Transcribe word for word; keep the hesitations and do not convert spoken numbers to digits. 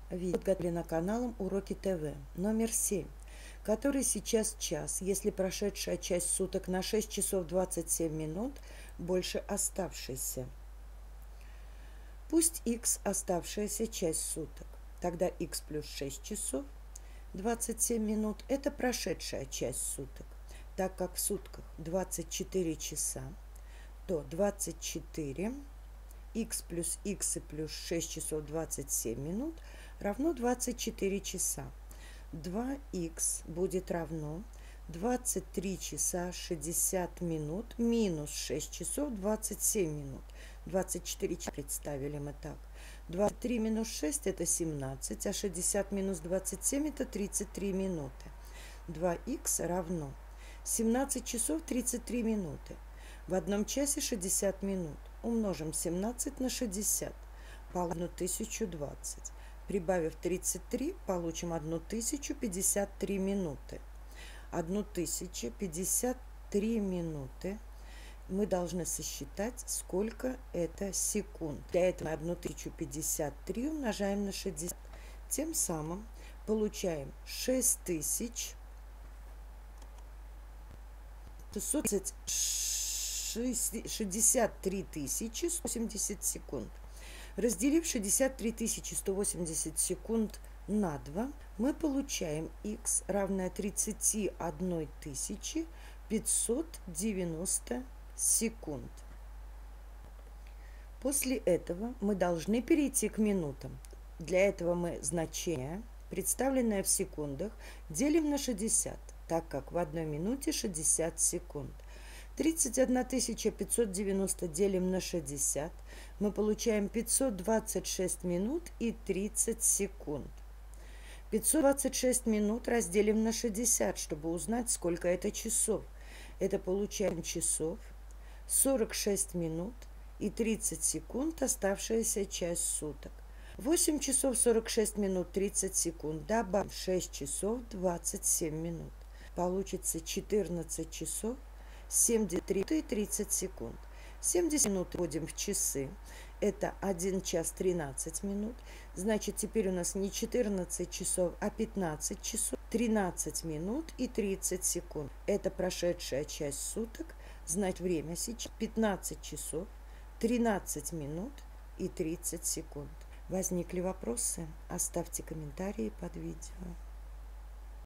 Видео подготовлено каналом Уроки ТВ номер семь, который сейчас час, если прошедшая часть суток на шесть часов двадцать семь минут больше оставшейся. Пусть х оставшаяся часть суток, тогда х плюс шесть часов двадцать семь минут – это прошедшая часть суток. Так как в сутках двадцать четыре часа, то двадцать четыре х плюс х и плюс шесть часов двадцать семь минут равно двадцать четыре часа. два х будет равно двадцать три часа шестьдесят минут минус шесть часов двадцать семь минут. двадцать четыре часа представили мы так. двадцать три минус шесть это семнадцать, а шестьдесят минус двадцать семь это тридцать три минуты. два х равно семнадцать часов тридцать три минуты. В одном часе шестьдесят минут. Умножим семнадцать на шестьдесят. Получим тысячу двадцать. Прибавив тридцать три, получим тысячу пятьдесят три минуты. тысячу пятьдесят три минуты мы должны сосчитать, сколько это секунд. Для этого тысячу пятьдесят три умножаем на шестьдесят. Тем самым получаем шесть тысяч шестьдесят три тысячи сто восемьдесят секунд. Разделив шестьдесят три тысячи сто восемьдесят секунд на два, мы получаем х равное тридцати одной тысячи пятьсот девяноста секунд. После этого мы должны перейти к минутам. Для этого мы значение, представленное в секундах, делим на шестьдесят, так как в одной минуте шестьдесят секунд. тридцать одна тысяча пятьсот девяносто делим на шестьдесят, мы получаем пятьсот двадцать шесть минут и тридцать секунд. пятьсот двадцать шесть минут разделим на шестьдесят, чтобы узнать, сколько это часов. Это получаем часов, сорок шесть минут и тридцать секунд, оставшаяся часть суток. восемь часов сорок шесть минут тридцать секунд, добавим шесть часов двадцать семь минут. Получится четырнадцать часов семьдесят три минуты и тридцать секунд. семьдесят минут вводим в часы. Это один час тринадцать минут. Значит, теперь у нас не четырнадцать часов, а пятнадцать часов, тринадцать минут и тридцать секунд. Это прошедшая часть суток. Значит, время сейчас пятнадцать часов, тринадцать минут и тридцать секунд. Возникли вопросы? Оставьте комментарии под видео.